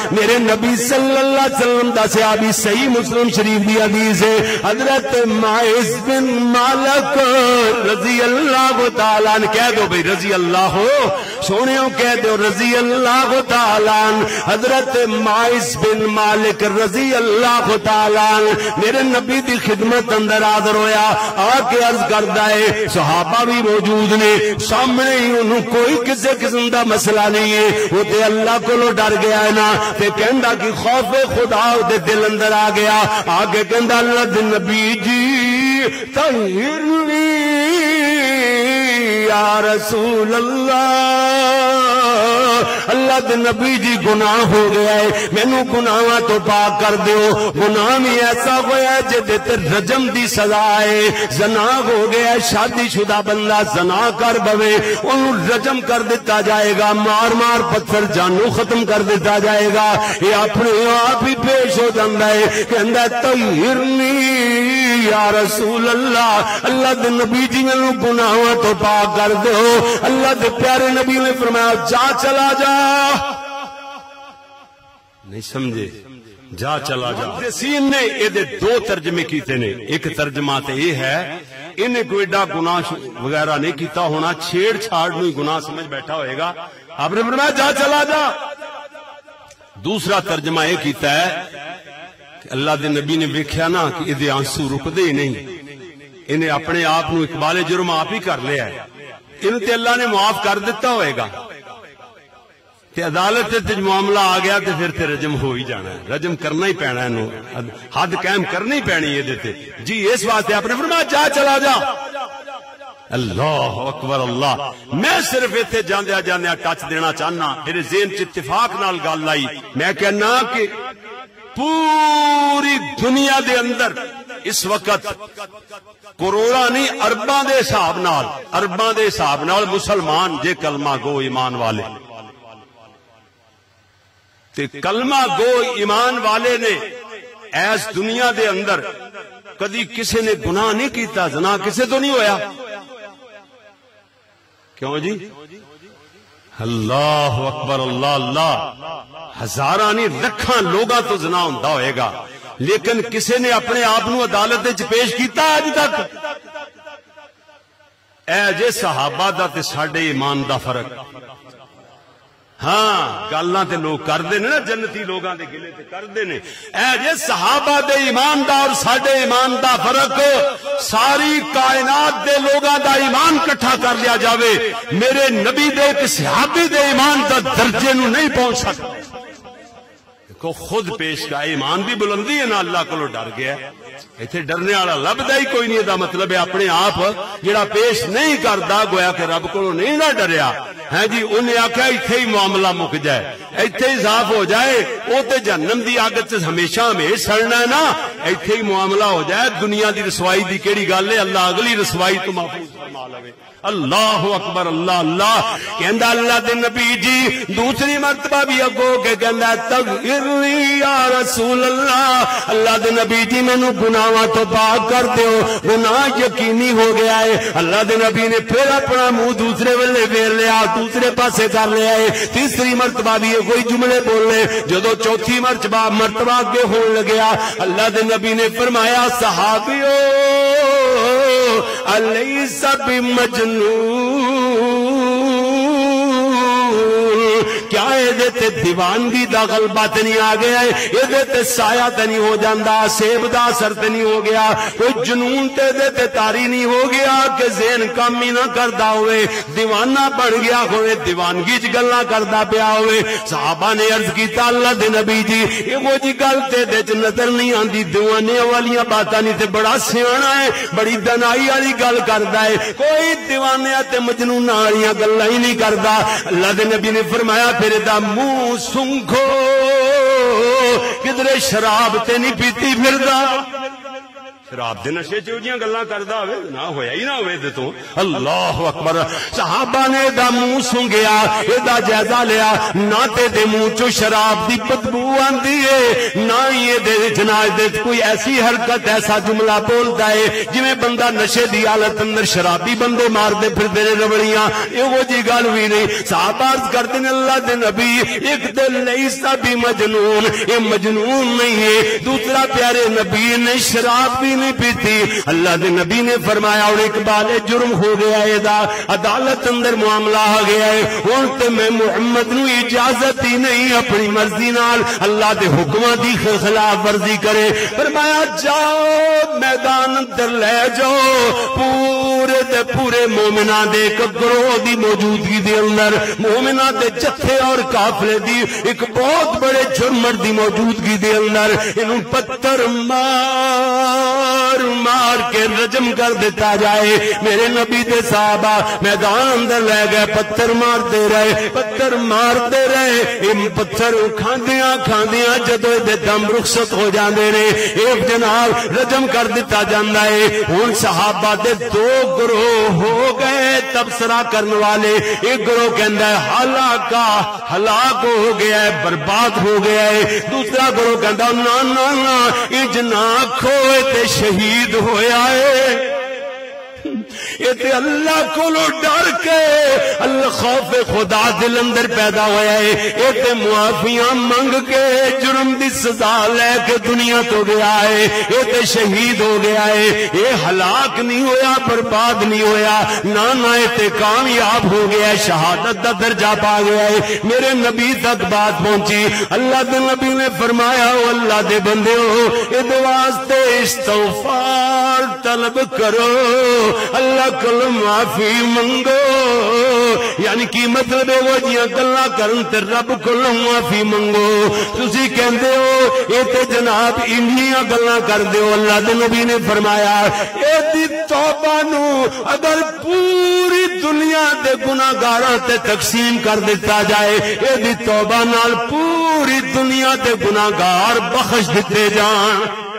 میرے نبی صلی اللہ علیہ وسلم دا صحابی صحیح مسلم شریف دی حدیث ہے حضرت معاذ بن مالک رضی اللہ تعالی عنہ کہہ دو بھئی رضی اللہ سونےوں کہہ دو رضی اللہ تعالی عنہ حضرت معاذ بن مالک رضی اللہ تعالی عنہ میرے نبی دی خدمت اندر حاضر ہویا آ کے عرض کردا ہے صحابہ بھی موجود نے سامنے ہی انہوں کوئی کسی قسم دا مسئلہ نہیں ہے وہ تے اللہ کو ڈر گیا ہے نا تے کہندا کہ خوف خدا دے دل اندر آ گیا آگے کہندا اللہ دے نبی جی طہرنی یا رسول اللہ دے نبی جی گناہ ہو گیا ہے مینوں گناہاں تو پاک کر دیو گناہ بھی ایسا ہویا ہے جے تے رجم دی سزا ہے زنا ہو گیا ہے شادی شدہ بندہ زنا کر بوے انہوں رجم کر دیتا جائے گا مار مار پتھر جانو ختم کر دیتا جائے گا یہ اپنے آپ ہی پیش ہو جاندہ ہے کہندہ طہرنی یا رسول اللہ دے نبی جی میں گناہاں تو پاک کر دو اللہ دے پیارے نبی نے فرمایا جا چلا جا نہیں سمجھے جا چلا جا محدثین نے یہ دو ترجمے کیتے نے ایک ترجمہ تے یہ ہے انہیں کوئی ایڈا گناہ وغیرہ نہیں کیتا ہونا چھیڑ چھاڑ نوی گناہ سمجھ بیٹھا ہوئے گا آپ نے فرمایا جا چلا جا دوسرا ترجمہ یہ کیتا ہے کہ اللہ دے نبی نے دیکھا نا کہ یہ آنسو رک دے ہی نہیں انہیں اپنے آپ نو اقبال جرم آپ ہی کر لیا ہے انہیں تے اللہ نے معاف کر دیتا ہوئے گا تے عدالت تے معاملہ آ گیا تے پھر تے رجم ہو ہی جانا ہے رجم کرنا ہی پینا ہے حد قائم کرنی پینی ہے دیتے جی اس واسطے آپ نے فرمایا جا چلا جا اللہ اکبر اللہ میں صرف ایتھے جاندیا جاندیا ٹچ دینا چاہنا میرے ذہن چ اتفاق نال گل آئی میں کہنا کہ پوری دنیا دے اندر اس وقت کروڑا نہیں ارباں دے حساب نال مسلمان جے کلمہ گو ایمان والے تے کلمہ گو ایمان والے نے ایس دنیا دے اندر کدی کسی نے گناہ نہیں کیتا زنا کسے تو نہیں ہویا کیوں جی اللہ اکبر اللہ اللہ ہزاراں نہیں لکھاں لوگاں تو زنا ہوندا ہوئے گا لیکن کسی نے اپنے آپ نو عدالت وچ پیش کیتا اج تک اے جے صحابہ دا تے ساڈے ایمان دا فرق ہاں گلاں تے لوگ کردے نے نا جنتی لوگاں دے گلے تے کردے نے اے جے صحابہ دے ایمان دا اور ساڈے ایمان دا فرق ساری کائنات دے لوگاں دا ایمان کٹھا کر لیا جاوے میرے نبی دے ایک صحابی دے ایمان دا درجے نو نہیں پہنچ سکتا کو خود پیش کا ایمان بھی بلندی ہے نا اللہ کو ڈر گیا ایتھے ڈرنے والا لبدا ہی کوئی نہیں دا مطلب ہے اپنے آپ جڑا پیش نہیں کردا گویا کہ رب کو نہیں نہ ڈریا ہے جی انہیں آخیا ایتھے ہی معاملہ مک جائے ایتھے ہی صاف ہو جائے وہ تے جہنم دی اگ تے ہمیشہ ہمیش سڑنا ہے نا ایتھے ہی معاملہ ہو جائے دنیا دی رسوائی دی کیڑی گل ہے اللہ اگلی رسوائی تو محفوظ فرما لے اللہ اکبر اللہ اللہ کہندا اللہ دے نبی جی دوسری مرتبہ بھی اگو کے کہندا طہرنی یا رسول اللہ دے نبی جی مینوں گناہاں تو پاک کر دیو گناہ یقینی ہو گیا ہے اللہ دے نبی نے پھر اپنا منہ دوسرے ویلے پھیر لیا دوسرے پاسے کر لیا ہے تیسری مرتبہ بھی کوئی جملے بولنے جدو چوتھی مرتبہ اگے ہون لگیا اللہ دے نبی نے فرمایا صحابیو الیس بمجنون کیا تے دیوانگی دا غلبہ تے نہیں آ گیا ہے یہ تے سایہ تے نہیں ہو جاندہ سیب دا اثر تے نہیں ہو گیا کوئی جنون تے تاری نہیں ہو گیا کہ ذہن کام ہی نہ کردا ہوئے دیوانہ بن گیا ہوئے دیوانگی چ گلاں کردا پیا ہوئے صحابہ نے عرض کیتا اللہ دے نبی جی یہ وہ جی گل تے وچ نظر نہیں آندی دیوانے والیاں باتاں نہیں تے بڑا سیاںا ہے بڑی دنائی والی گل کردا ہے کوئی دیوانے تے مجنوناں والیاں گلاں ہی نہیں کردا اللہ دے نبی نے فرمایا پھر دا منہ سنکھو کدھر شراب تے نہیں پیتی پھردا شراب دے نشے چ جیاں گلاں کردا ہوے نہ ہویا ہی نہ ہوے تے تو اللہ اکبر صحابہ نے دا منہ سنگیا اے دا جائزہ لیا نہ تے دے منہ چوں شراب دی بدبو آندی ہے نہ یہ دے جناب دے کوئی ایسی حرکت ایسا جملہ بولدا ہے جویں بندہ نشے دی حالت اندر شرابی بندے مار دے پھر دے ربڑیاں ایہو جی گل وی نہیں صحابہ عرض کردے نے اللہ دے نبی ایک دل لیسا بھی مجنون اے مجنون نہیں ہے دوسرا پیارے نبی نے شراب بھی نہیں پیتی اللہ دے نبی نے فرمایا اور اقبال جرم ہو گیا ہے دا عدالت اندر معاملہ آ گیا ہے ہن تے میں محمد نو اجازت ہی نہیں اپنی مرضی نال اللہ دے حکماں دی خلاف ورزی کرے فرمایا جاؤ میدان اندر لے جاؤ پورے دے پورے مومناں دے ایک گروہ دی موجودگی دے اندر مومناں دے جتھے اور قافلے دی ایک بہت بڑے جرمر دی موجودگی دے اندر انہوں پتھر مار مار کے رجم کر دیتا جائے میرے نبی دے صحابہ میدان اندر لے گئے پتھر مارتے رہے ان پتھر کھاندیاں کھاندیاں جدو دے دم رخصت ہو جاندے نے ایک جناب رجم کر دیتا جاندا ہے ہن صحابہ دے دو گروہ ہو گئے تبصرہ کرنے والے ایک گروہ کہندا ہے ہلاک ہو گیا ہے برباد ہو گیا ہے دوسرا گروہ کہندا نا اجنا کھوئے تے شہید ہویا ہے یہ تے اللہ کو ڈر کے اللہ خوف خدا دل اندر پیدا ہویا ہے یہ تے معافیاں منگ کے جرم دی سزا لے کے دنیا تو گیا ہے یہ تے شہید ہو گیا ہے یہ ہلاک نہیں ہویا برباد نہیں ہویا نہ یہ تے کامیاب ہو گیا ہے شہادت دا درجہ پا گیا ہے میرے نبی تک بات پہنچی اللہ دے نبی نے فرمایا او اللہ دے بندے ہو اس واسطے استغفار طلب کرو اللہ کل معافی منگو یعنی کی مطلب ہے وہ جیاں گلاں کرن تے رب کل معافی منگو تسی کہندے ہو اے تے جناب انہیاں گلاں کردے ہو اللہ دے نبی نے فرمایا اے دی توبہ نو اگر پوری دنیا دے گناہگاراں تے تقسیم کر دیتا جائے اے دی توبہ نال پوری دنیا دے گناہگار بخش دتے جان